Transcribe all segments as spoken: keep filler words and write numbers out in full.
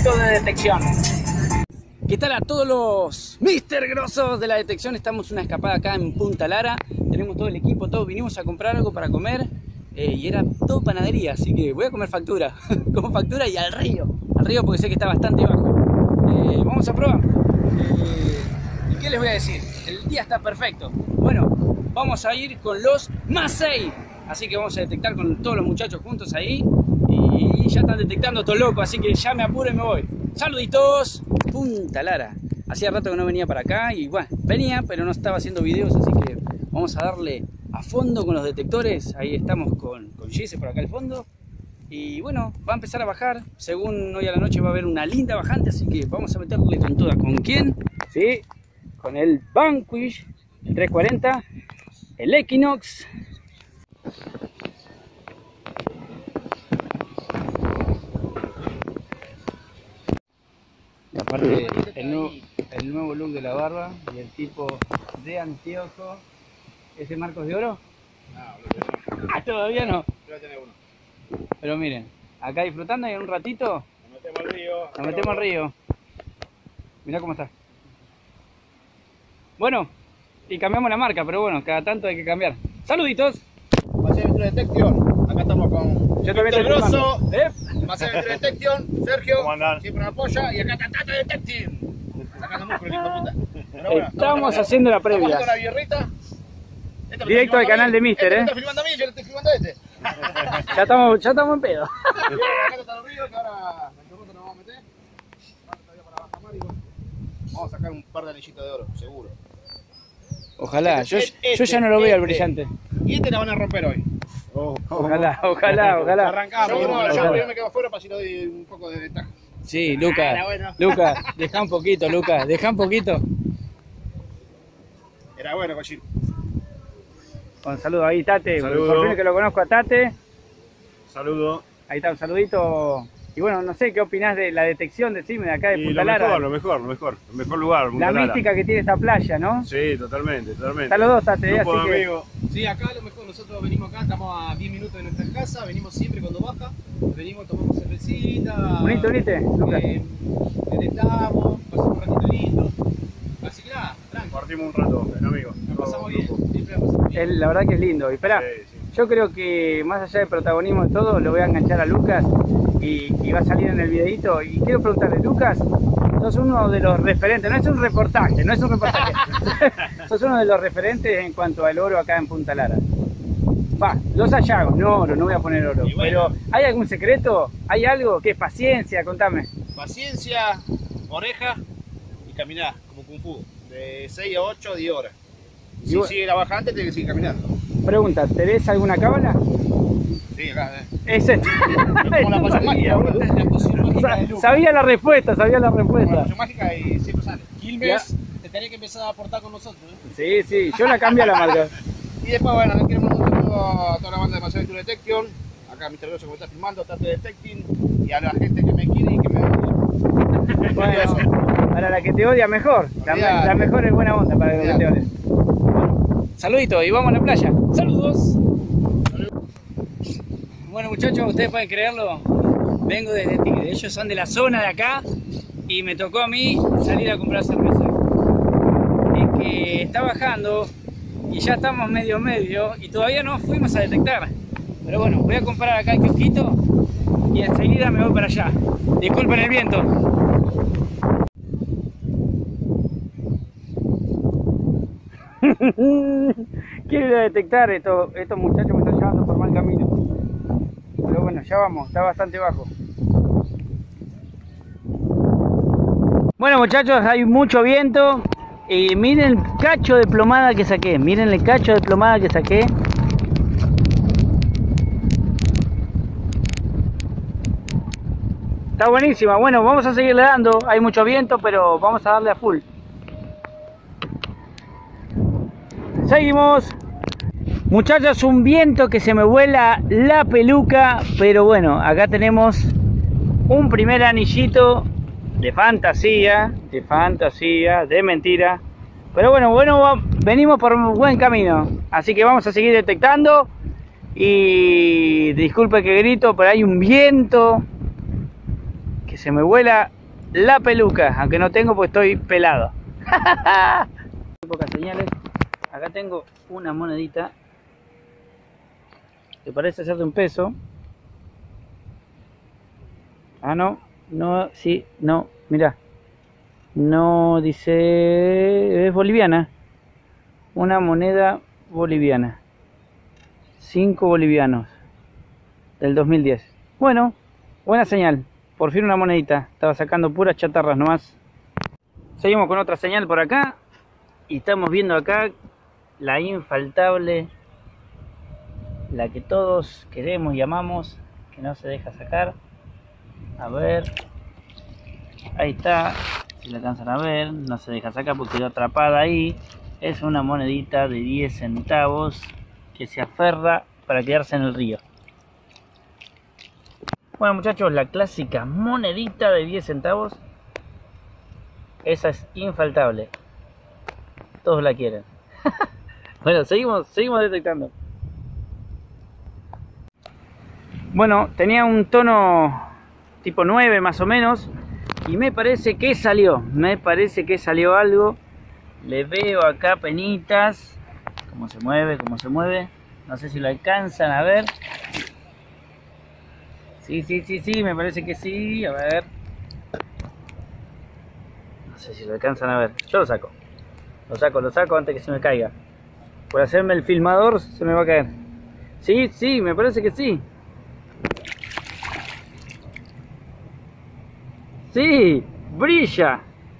método de detección. ¿Qué tal a todos los mister Grosos de la detección? Estamos una escapada acá en Punta Lara. Tenemos todo el equipo, todos vinimos a comprar algo para comer eh, y era todo panadería, así que voy a comer factura. Como factura y al río. Al río porque sé que está bastante bajo. Eh, vamos a probar. Eh, ¿Y qué les voy a decir? El día está perfecto. Bueno, vamos a ir con los más seis. Así que vamos a detectar con todos los muchachos juntos ahí. Y ya están detectando todo loco, así que ya me apuro y me voy. ¡Saluditos! Punta Lara. Hacía rato que no venía para acá y bueno, venía, pero no estaba haciendo videos, así que vamos a darle a fondo con los detectores. Ahí estamos con, con Gise por acá al fondo. Y bueno, va a empezar a bajar. Según hoy a la noche va a haber una linda bajante, así que vamos a meterle con toda. ¿Con quién? Sí, con el Vanquish, el trescientos cuarenta, el Equinox. Y aparte el nuevo, el nuevo look de la barba y el tipo de anteojo. ¿Ese Marcos de Oro? No, ah, todavía no. Pero miren, acá disfrutando y en un ratito nos metemos al río. Nos metemos al río. Mirá cómo está. Bueno, y cambiamos la marca, pero bueno, cada tanto hay que cambiar. ¡Saluditos! Base de Detección, acá estamos con Yo también Víctor Grosso, ¿Eh? Base de Detección, Sergio, siempre me apoya, y acá está Tato Detecting. Sacando músculo, hijo de puta. Pero bueno, estamos, estamos haciendo la previa. Estamos haciendo una birrita. Este Directo al canal de Mister, este ¿eh? Me está filmando a mí, yo le estoy filmando a este. Ya estamos, ya estamos en pedo. Acá está el río, que ahora la chorrota nos vamos a meter. Para bajar mar y bueno, vamos a sacar un par de anillitos de oro, seguro. Ojalá, yo, Este, yo ya no lo veo este. al brillante. Y este la van a romper hoy. Oh, ojalá, ojalá, ojalá. Arrancamos, yo, no, ojalá. yo primero me quedo afuera para si le doy un poco de ventaja. Sí, Lucas, Ah, bueno. Lucas, deja un poquito, Lucas, deja un poquito. Era bueno, cochín. Un saludo ahí, Tate. Saludo. Por fin que lo conozco a Tate. Saludo. Ahí está, un saludito. Y bueno, no sé qué opinás de la detección, decime, de acá de Y Punta lo Lara. mejor, lo mejor, lo mejor. El mejor lugar, Punta La Lara. mística que tiene esta playa, ¿no? Sí, totalmente, totalmente. Están los dos, Tate, Grupo así de que... amigos. Sí, acá a lo mejor nosotros venimos acá, estamos a diez minutos de nuestra casa, venimos siempre cuando baja, venimos, tomamos cervecita, Unite, unite, Lucas. eh, detectamos, pasamos un ratito lindo, así que nada, tranqui, Compartimos un rato, en amigos. la pasamos bien, Grupo. siempre la pasamos bien. El- la verdad que es lindo. Y esperá, Sí, sí. yo creo que más allá del protagonismo de todo, lo voy a enganchar a Lucas y, y va a salir en el videito. Y quiero preguntarle, Lucas, sos uno de los referentes, no es un reportaje, no es un reportaje, sos uno de los referentes en cuanto al oro acá en Punta Lara. Va, los hallazgos, no oro, no voy a poner oro, Y bueno. pero ¿hay algún secreto? ¿Hay algo que es paciencia? Contame. Paciencia, oreja y caminar, como Kung Fu. De seis a ocho, diez horas. Y Si bueno. sigue la bajante, tiene que seguir caminando. Pregunta, ¿tenés alguna cábala? Sí, acá, eh. Es esta. como la poción mágica, boludo. La poción mágica de Lucas. Sabía la respuesta, sabía la Como la respuesta. poción mágica y siempre sale. Quilmes, te tenés que empezar a aportar con nosotros, ¿eh? Sí, sí, yo la cambio a la marca. Y después, bueno, le quiero mandar un saludo a toda la banda de Base de Detección. Acá mister Grosso que me está filmando, Tate Detecting. Y a la gente que me quiere y que me odia. Bueno, para la que te odia mejor. La, Olvidate. la mejor es buena onda para que te odie. Saludito y vamos a la playa. Saludos. Bueno muchachos, ustedes pueden creerlo. Vengo desde Tigre. Ellos son de la zona de acá y me tocó a mí salir a comprar cerveza. Es que está bajando y ya estamos medio medio y todavía no fuimos a detectar. Pero bueno, voy a comprar acá el kiosquito y enseguida me voy para allá. Disculpen el viento. Quiero ir a detectar, esto, estos muchachos me están llevando por mal camino. Pero bueno, ya vamos, está bastante bajo. Bueno muchachos, hay mucho viento. Y miren el cacho de plomada que saqué. Miren el cacho de plomada que saqué. Está buenísima. Bueno, vamos a seguirle dando. Hay mucho viento, pero vamos a darle a full. Seguimos. Muchachos, un viento que se me vuela la peluca. Pero bueno, acá tenemos un primer anillito de fantasía. De fantasía, de mentira. Pero bueno, bueno, venimos por un buen camino. Así que vamos a seguir detectando. Y disculpe que grito, pero hay un viento que se me vuela la peluca, aunque no tengo porque estoy pelado. Pocas señales. Acá tengo una monedita que parece ser de un peso. Ah, no, no, sí, no, mira, no dice, es boliviana, una moneda boliviana, cinco bolivianos del dos mil diez. Bueno, buena señal, por fin una monedita, estaba sacando puras chatarras nomás. Seguimos con otra señal por acá y estamos viendo acá la infaltable, la que todos queremos y amamos, que no se deja sacar. A ver, ahí está, si la alcanzan a ver, no se deja sacar porque quedó atrapada ahí. Es una monedita de diez centavos que se aferra para quedarse en el río. Bueno muchachos, la clásica monedita de diez centavos, esa es infaltable, todos la quieren. Bueno, seguimos, seguimos detectando. Bueno, tenía un tono tipo nueve más o menos, y me parece que salió, me parece que salió algo. Le veo acá penitas, cómo se mueve, cómo se mueve, no sé si lo alcanzan a ver. Sí, sí, sí, sí, me parece que sí, a ver. No sé si lo alcanzan a ver, yo lo saco, lo saco, lo saco antes que se me caiga. Por hacerme el filmador se me va a caer. Sí, sí, me parece que sí. Sí, brilla.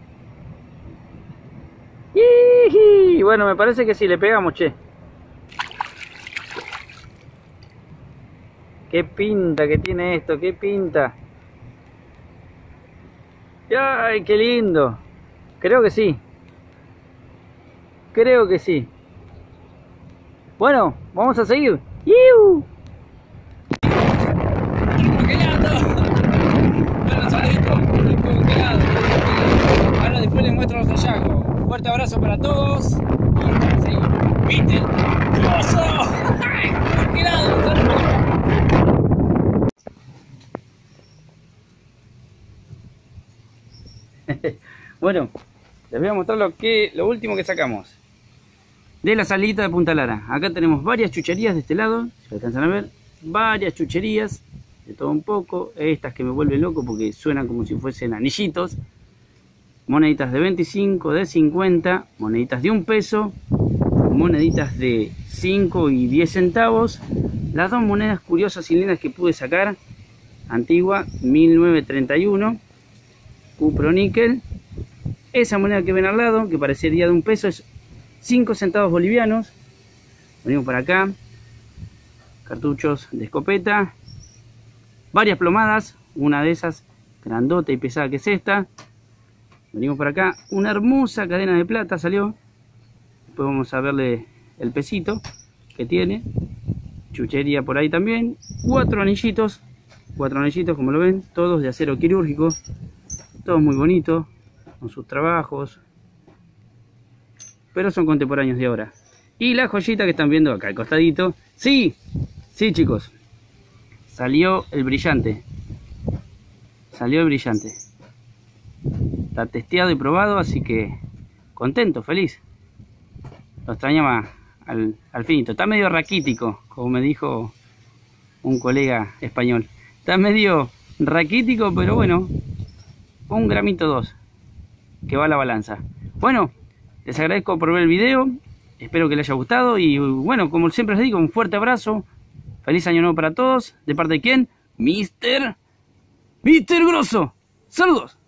¡Yiji! Bueno, me parece que sí, le pegamos, che. Qué pinta que tiene esto, qué pinta. ¡Ay, qué lindo! Creo que sí. Creo que sí. Bueno, vamos a seguir. ¡Iu! Ahora después les muestro los hallazgos. Fuerte abrazo para todos. Y seguimos. ¡Viste! ¡Grosso! ¡Congelado! Bueno, les voy a mostrar lo que lo último que sacamos de la salita de Punta Lara. Acá tenemos varias chucherías de este lado, si alcanzan a ver, varias chucherías de todo un poco. Estas que me vuelven loco porque suenan como si fuesen anillitos. Moneditas de veinticinco, de cincuenta, moneditas de un peso, moneditas de cinco y diez centavos. Las dos monedas curiosas y lindas que pude sacar, antigua, mil novecientos treinta y uno, cuproníquel. Esa moneda que ven al lado, que parecería de un peso, es cinco centavos bolivianos. Venimos para acá, cartuchos de escopeta, varias plomadas, una de esas grandota y pesada que es esta. Venimos para acá, una hermosa cadena de plata salió. Después vamos a verle el pesito que tiene. Chuchería por ahí también. Cuatro anillitos, cuatro anillitos como lo ven, todos de acero quirúrgico, todos muy bonitos, con sus trabajos, pero son contemporáneos de ahora. Y la joyita que están viendo acá al costadito, sí, sí chicos, salió el brillante, salió el brillante, está testeado y probado, así que contento, feliz. Lo extrañaba al, al finito, está medio raquítico, como me dijo un colega español, está medio raquítico, pero bueno, un gramito dos que va a la balanza. Bueno, les agradezco por ver el video, espero que les haya gustado y bueno, como siempre les digo, un fuerte abrazo, feliz año nuevo para todos, de parte de quién, Mister Mister Grosso, saludos.